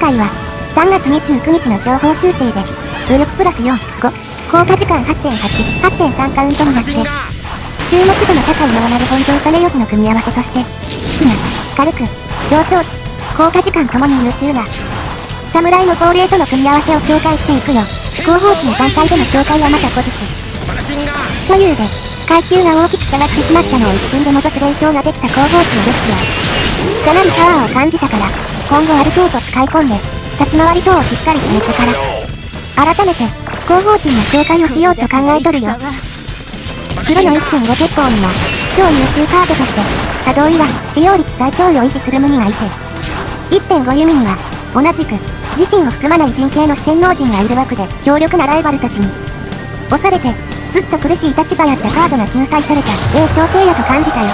回は3月29日の情報修正で武力プラス4、5、効果時間 8.8、8.3 カウントになって、注目度の高いノーマル本上サネ4時の組み合わせとして、式な、軽く、上昇値、効果時間ともに優秀な、侍の亡霊との組み合わせを紹介していくよ。広報値の段階での紹介はまた後日。というで、階級が大きく下がってしまったのを一瞬で戻す連勝ができた広報値のデッキは、かなりパワーを感じたから、今後ある程度使い込んで、立ち回り等をしっかり詰めてから、改めて、広報値の紹介をしようと考えとるよ。黒の 1.5 鉄砲には、超優秀カードとして、作動岩、使用率最長位を維持する無二がいて、1.5 弓には、同じく、自身を含まない陣形の四天王人がいる枠で、強力なライバルたちに、押されて、ずっと苦しい立場やったカードが救済された、調整やと感じたよ。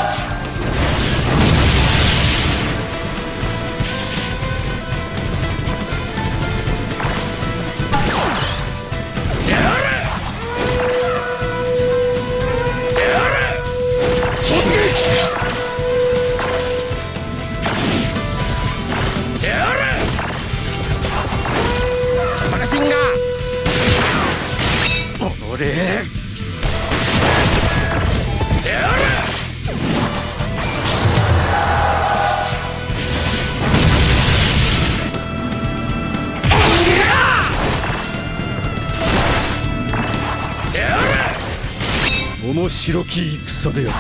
面白き戦であった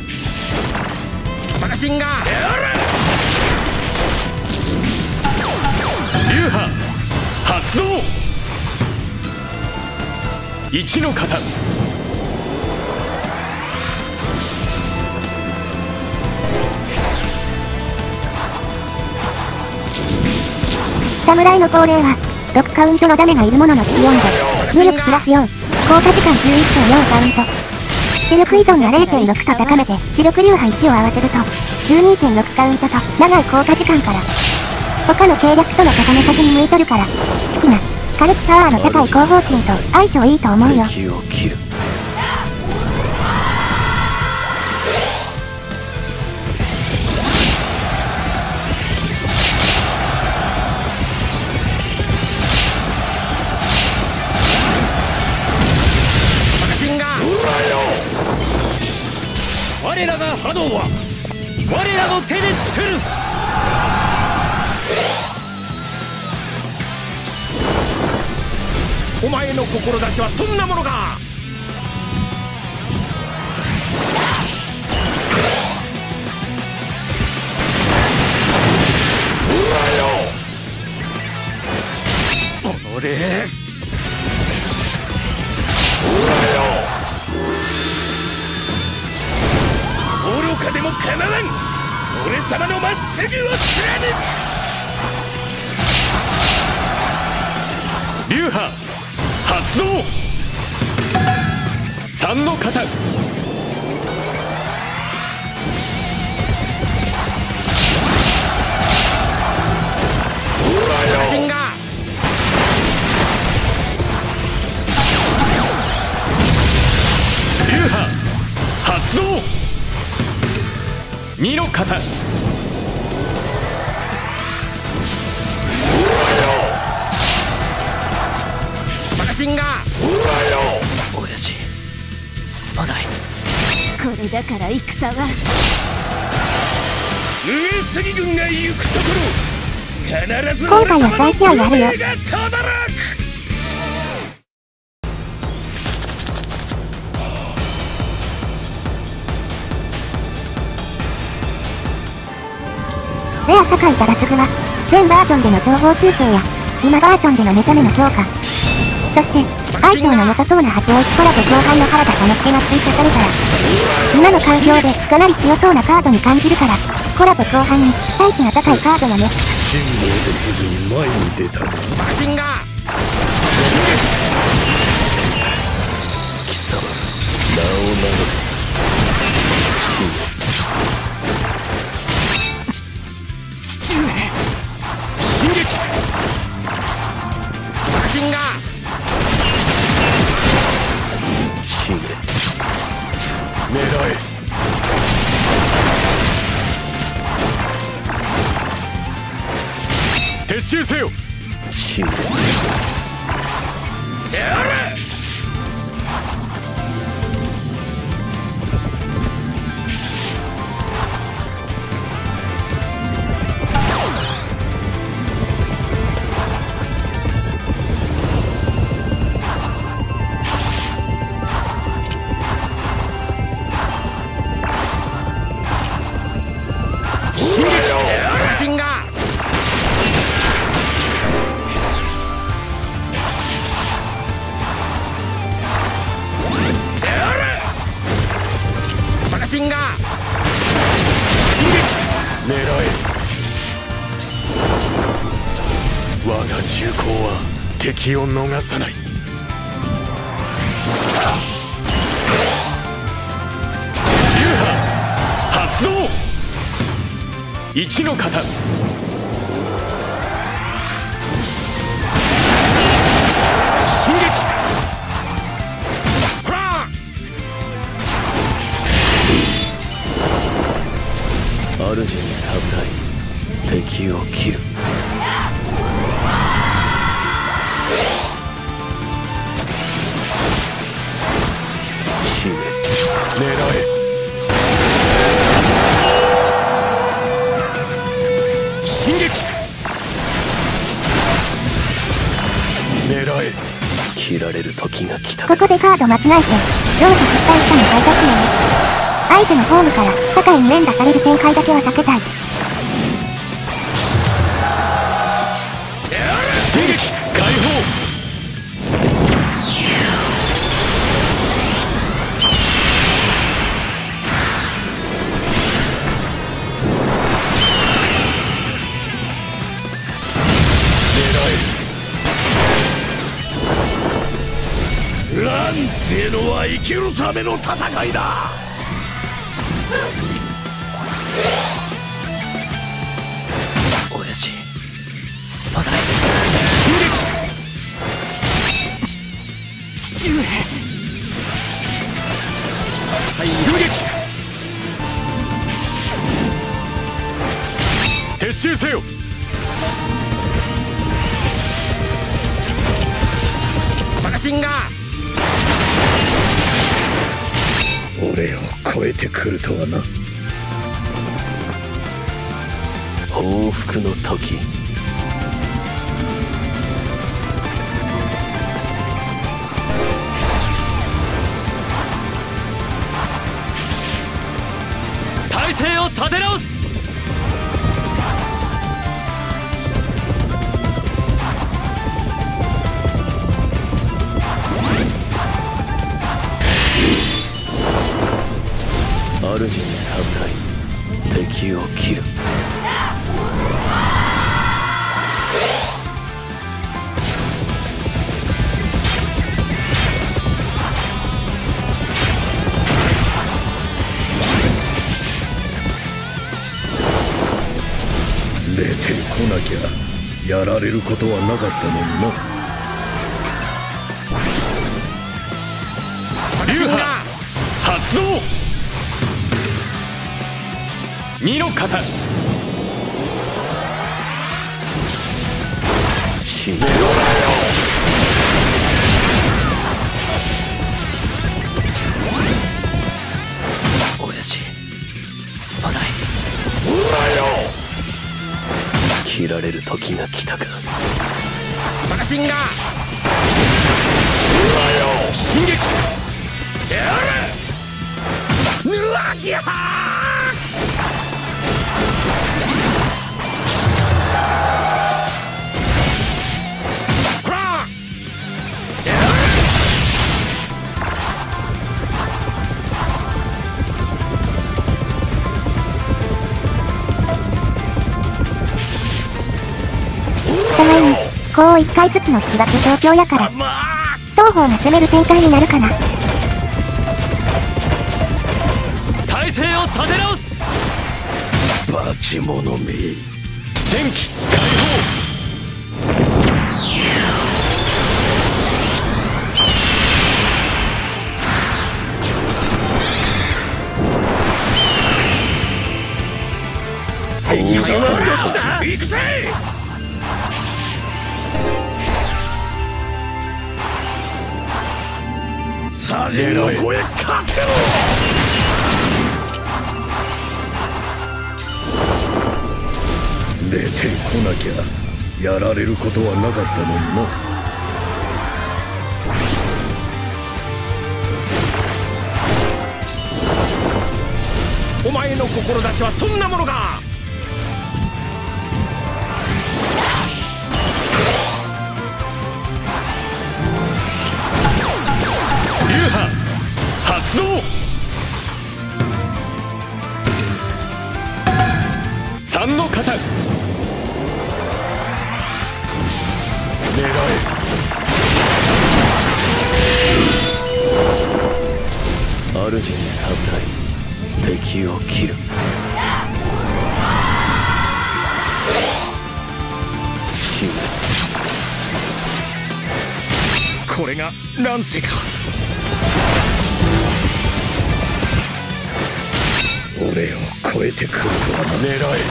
。マガジンが流派発動。一の型。 侍の亡霊は6カウントのダメがいるものの式4で、武力プラス4、効果時間 11.4 カウント。知力依存が 0.6 と高めて、知力流派1を合わせると、12.6 カウントと長い効果時間から、他の計略との重ね先に向いとるから、式な、軽くパワーの高い広報鎮と相性いいと思うよ。 敵を切る。 我らが波動は我らの手で作る。お前の志はそんなものか。おれ愚かでもかなわん。俺様のまっすぐを貫く。 流派発動。三の型。 陣が流派発動。二の型。 マガジンが親父すまない。 これだから戦は上杉軍が行くところ必ず今回は3試合あるよ。レア堺忠次は全バージョンでの情報修正や今バージョンでの目覚めの強化、そして相性の良さそうな白鸚コラボ後半の原田佐之助が追加されたら、今の環境でかなり強そうなカードに感じるから、コラボ後半に期待値が高いカードやね。 信号できずに前に出た。 マガジンが貴様名を名乗れ。 父上進撃。マガジンが信玄狙え。撤収せよ。 しぐれやれ。 狙え。我が銃口は敵を逃さない。流派発動。一の型。進撃。ほら主に侍、敵を切る。死ね。狙え。進撃。狙え。切られる時が来た。 ここでカード間違えて、両手失敗したの大多数ね。相手のホームから堺に連打される展開だけは避けたい。 進撃解放。 なんてのは生きるための戦いだ。 親父すまない。父上。 襲撃。撤収せよ。 マガジンが俺を超えてくるとはな。 報復の時。 体勢を立て直す。 主に侍、敵を切る。 出てこなきゃやられることはなかったのにな。 流派発動。二の型。死ねろ。 親父すまない。 切られる時が来たか。 マガジンが進撃。 やれ。ぬわぎゃー。ほら互いにこう1回ずつの引き分け状況やから双方が攻める展開になるかな。 体勢を立て直す。 バチモノめ。 前期解敵はどっちだ。行くぜ。 サジンの声かけろ。出てこなきゃやられることはなかったのにな。お前の志はそんなものか。流派発動。三の型狙え。主に侍敵を切る。死ぬ。これが乱世か。俺を超えてくるとはな。狙え。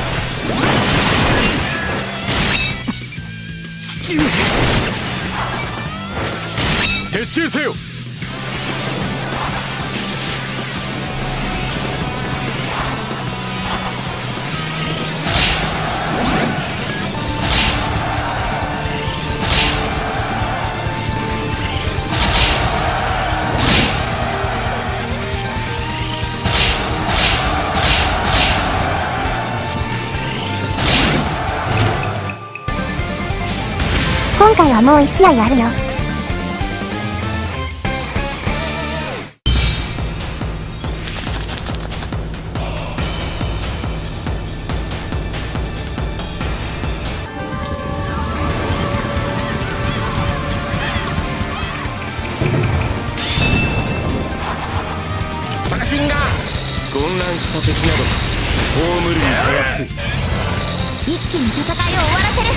父上撤収せよ。 今回はもう1試合あるよ。 バカチンが混乱した敵など葬るにたやすい。 一気に戦いを終わらせる。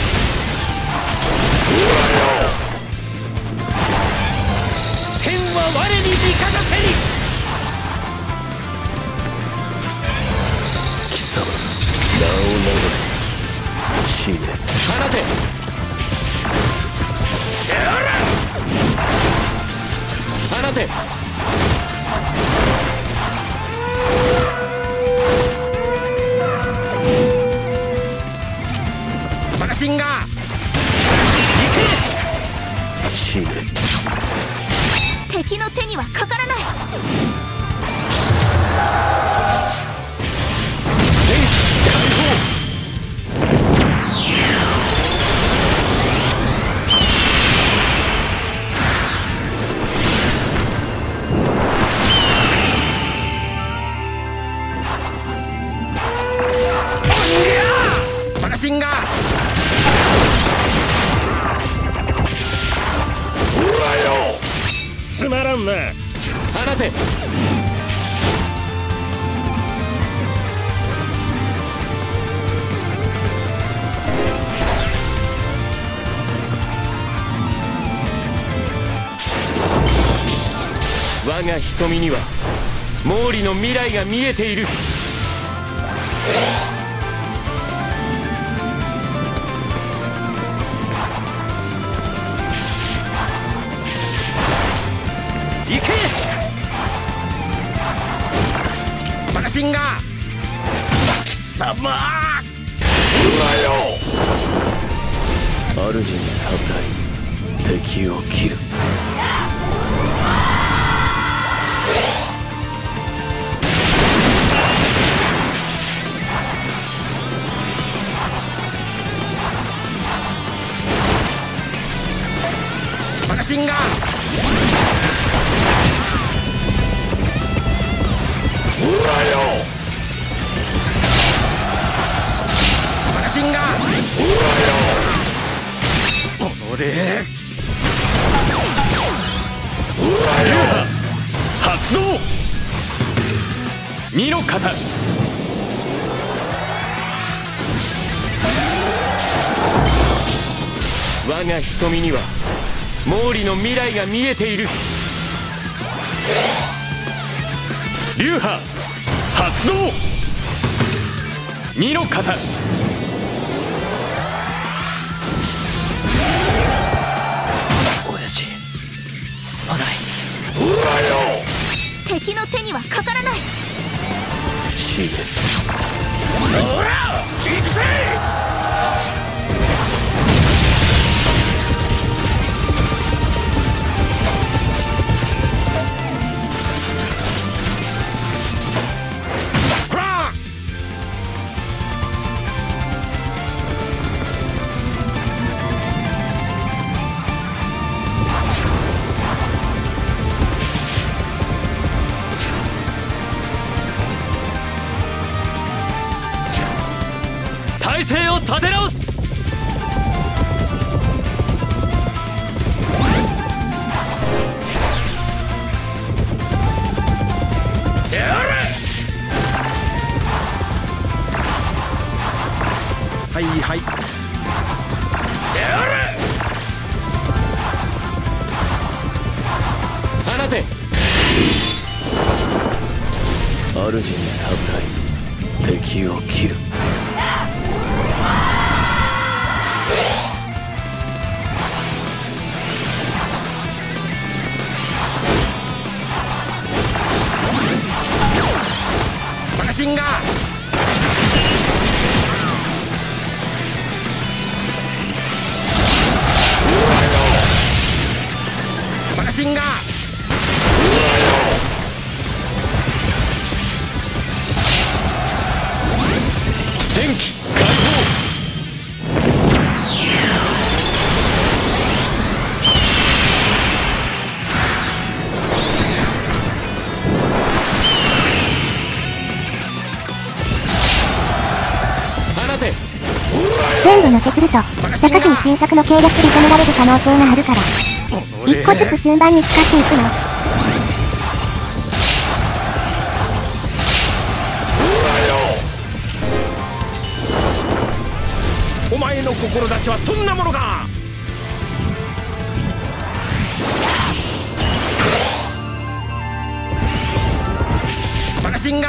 天は我に味方せり。貴様名を名乗れ。死ね。放て。放て。バカチンが死ね。 敵の手にはかからない。 全機解放。バカチンがつまらんな。放て。我が瞳には毛利の未来が見えている。行け。バカチンが貴様主に侍敵を切る。バカチンがバカチンが俺流派発動。二の型。我が瞳には毛利の未来が見えている。流派発動。二の型。親父すまない。 敵の手にはかからない。 死ね。 おら行くぜ。こら体勢を立て直す。 はいはい。 放て。主に侍、敵を切る。 バカチンガバカチンガ前期解放。放て。 全部乗せするとジャカスに新作の計略で止められる可能性があるから、一個ずつ順番に使っていくの。 お前の志はそんなものか。バカチンガ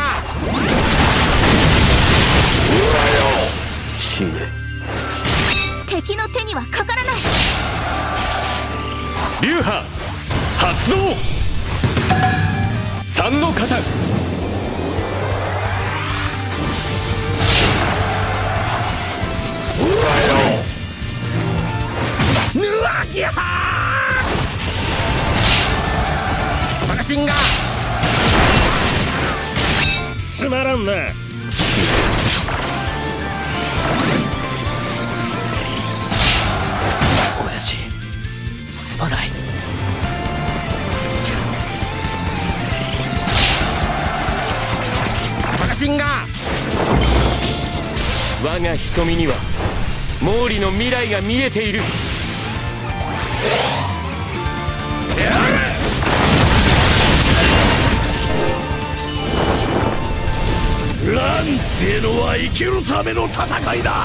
死ね。 敵の手にはかからない。 流派発動。三の型。 ぬわぎゃーバカチンガつまらんな。親父、すまない。 バカチンガ我が瞳には毛利の未来が見えている。 なんてのは生きるための戦いだ。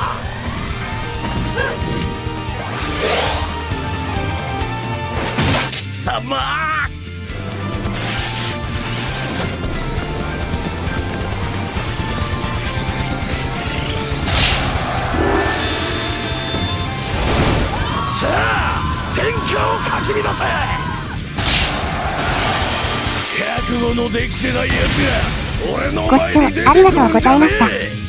貴様さあ天下をかき乱せ。覚悟のできてないやつが俺のご視聴ありがとうございました。